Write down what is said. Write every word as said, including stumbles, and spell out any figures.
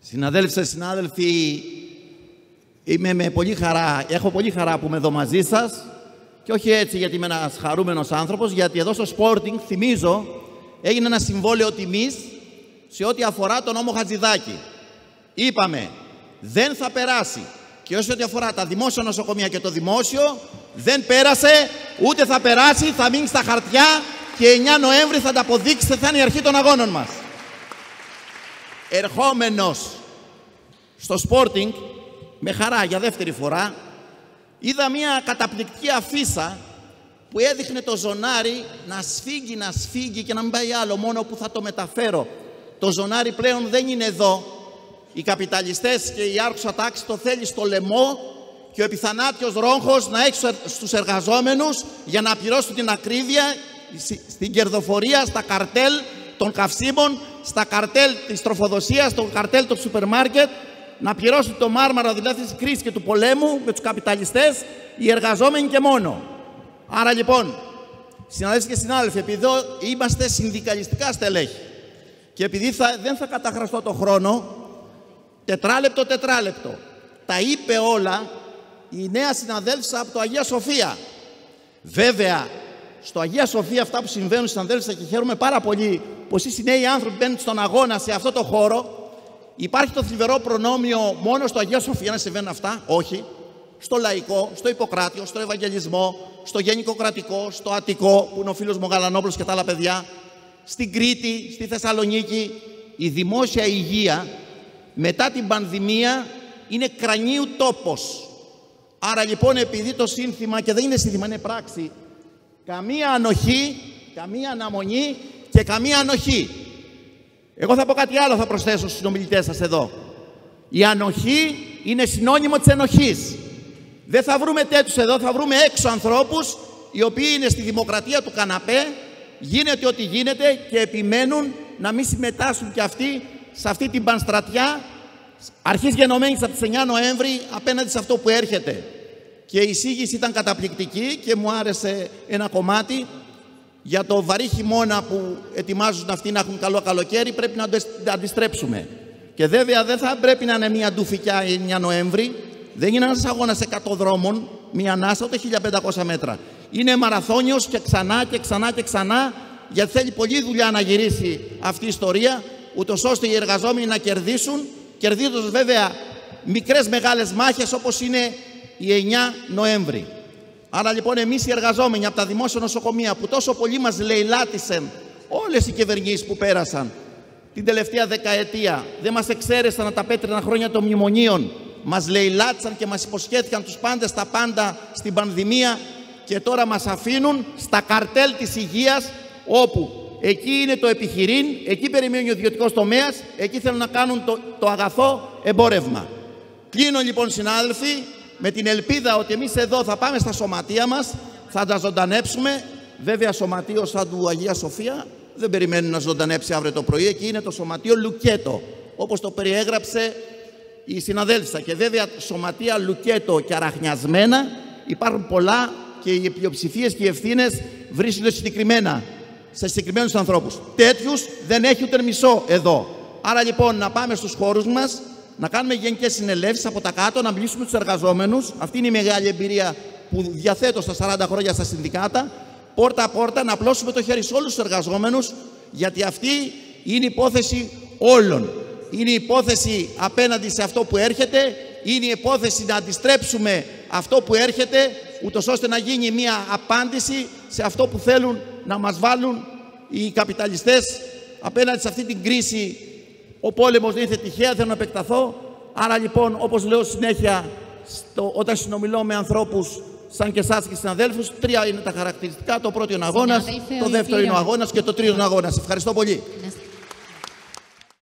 Συναδέλφες, συνάδελφοι, είμαι με πολύ χαρά, έχω πολύ χαρά που είμαι εδώ μαζί σας και όχι έτσι γιατί είμαι ένας χαρούμενος άνθρωπος, γιατί εδώ στο Sporting, θυμίζω, έγινε ένα συμβόλαιο τιμής σε ό,τι αφορά τον νόμο Χατζηδάκη. Είπαμε, δεν θα περάσει. Και όσο ό,τι αφορά τα δημόσια νοσοκομεία και το δημόσιο, δεν πέρασε, ούτε θα περάσει, θα μείνει στα χαρτιά και εννιά Νοέμβρη θα τα αποδείξετε, θα είναι η αρχή των αγώνων μας. Ερχόμενος στο Sporting, με χαρά για δεύτερη φορά, είδα μια καταπληκτική αφίσα που έδειχνε το ζωνάρι να σφίγγει, να σφίγγει και να μην πάει άλλο, μόνο που θα το μεταφέρω. Το ζωνάρι πλέον δεν είναι εδώ. Οι καπιταλιστές και η άρχουσα τάξη το θέλει στο λαιμό και ο επιθανάτιος ρόγχος να έχει στους εργαζόμενους για να πληρώσουν την ακρίβεια στην κερδοφορία, στα καρτέλ των καυσίμων, στα καρτέλ της τροφοδοσίας, στο καρτέλ των σούπερ μάρκετ, να πληρώσουν το μάρμαρα δηλαδή της κρίσης και του πολέμου με τους καπιταλιστές, οι εργαζόμενοι και μόνο. Άρα λοιπόν, συναδέλφοι και συνάδελφοι, επειδή εδώ είμαστε συνδικαλιστικά στελέχη και επειδή θα, δεν θα καταχραστώ το χρόνο, τετράλεπτο, τετράλεπτο, τα είπε όλα η νέα συναδέλφισσα από το Αγία Σοφία. Βέβαια, στο Αγία Σοφία αυτά που συμβαίνουν, συναδέλφισσα, και χαίρομαι πάρα πολύ πως εσείς οι νέοι άνθρωποι μπαίνουν στον αγώνα σε αυτό το χώρο. Υπάρχει το θλιβερό προνόμιο μόνο στο Αγία Σοφία να συμβαίνουν αυτά? Όχι. Στο λαϊκό, στο Ιπποκράτιο, στο Ευαγγελισμό, στο Γενικοκρατικό, στο Αττικό, που είναι ο φίλος μου Γαλανόπουλος και τα άλλα παιδιά, στην Κρήτη, στη Θεσσαλονίκη. Η δημόσια υγεία μετά την πανδημία είναι κρανίου τόπος. Άρα λοιπόν, επειδή το σύνθημα, και δεν είναι σύνθημα, είναι πράξη, καμία ανοχή, καμία αναμονή και καμία ανοχή. Εγώ θα πω κάτι άλλο, θα προσθέσω στους συνομιλητές σας εδώ. Η ανοχή είναι συνώνυμο της ενοχής. Δεν θα βρούμε τέτοιους εδώ, θα βρούμε έξω ανθρώπους οι οποίοι είναι στη δημοκρατία του καναπέ, γίνεται ό,τι γίνεται και επιμένουν να μην συμμετάσχουν κι αυτοί σε αυτή την πανστρατιά αρχής γενομένης από τις εννιά Νοέμβρη απέναντι σε αυτό που έρχεται. Και η εισήγηση ήταν καταπληκτική και μου άρεσε ένα κομμάτι για το βαρύ χειμώνα που ετοιμάζουν αυτοί να έχουν καλό καλοκαίρι, πρέπει να το αντιστρέψουμε. Και βέβαια δεν θα πρέπει να είναι μια ντουφικιά εννιά Νοέμβρη, δεν είναι ένας αγώνας εκατό δρόμων, μια ανάσα, ούτε χίλια πεντακόσια μέτρα. Είναι μαραθώνιος και ξανά και ξανά και ξανά, γιατί θέλει πολλή δουλειά να γυρίσει αυτή η ιστορία, ούτως ώστε οι εργαζόμενοι να κερδίσουν, κερδίζοντας βέβαια μικρές μεγάλες μάχες όπως είναι η εννιά Νοέμβρη. Άρα λοιπόν εμείς οι εργαζόμενοι από τα δημόσια νοσοκομεία που τόσο πολύ μας λαιλάτισαν όλες οι κυβερνήσεις που πέρασαν την τελευταία δεκαετία, δεν μας εξαίρεσαν τα πέτρινα χρόνια των μνημονίων, μας λαιλάτισαν και μας υποσχέθηκαν τους πάντες τα πάντα στην πανδημία και τώρα μας αφήνουν στα καρτέλ της υγείας, όπου εκεί είναι το επιχειρήν, εκεί περιμένει ο ιδιωτικός τομέας, εκεί θέλουν να κάνουν το, το αγαθό εμπόρευμα. Κλείνω λοιπόν, συνάδελφοι, με την ελπίδα ότι εμείς εδώ θα πάμε στα σωματεία μας, θα τα ζωντανέψουμε. Βέβαια, σωματείο σαν του Αγία Σοφία δεν περιμένουν να ζωντανέψει αύριο το πρωί. Εκεί είναι το σωματείο Λουκέτο, όπως το περιέγραψε η συναδέλφισσα. Και βέβαια, σωματεία Λουκέτο και αραχνιασμένα υπάρχουν πολλά και οι πλειοψηφίες και οι ευθύνες βρίσκονται συγκεκριμένα σε συγκεκριμένους ανθρώπους. Τέτοιους δεν έχει ούτε μισό εδώ. Άρα λοιπόν, να πάμε στους χώρους μας, να κάνουμε γενικές συνελεύσεις από τα κάτω, να μιλήσουμε στους εργαζόμενους. Αυτή είναι η μεγάλη εμπειρία που διαθέτω στα σαράντα χρόνια στα συνδικάτα. Πόρτα-πόρτα, να απλώσουμε το χέρι σε όλους τους εργαζόμενους, γιατί αυτή είναι η υπόθεση όλων. Είναι η υπόθεση απέναντι σε αυτό που έρχεται, είναι η υπόθεση να αντιστρέψουμε αυτό που έρχεται, ούτως ώστε να γίνει μια απάντηση σε αυτό που θέλουν να μας βάλουν οι καπιταλιστές απέναντι σε αυτή την κρίση. Ο πόλεμος δεν ήρθε τυχαία, θέλω να επεκταθώ. Άρα λοιπόν, όπως λέω συνέχεια, στο, όταν συνομιλώ με ανθρώπους σαν και εσάς και συναδέλφους, τρία είναι τα χαρακτηριστικά. Το πρώτο είναι ο αγώνας, το δεύτερο είναι ο αγώνας και το τρίτο είναι ο αγώνας. Ευχαριστώ πολύ.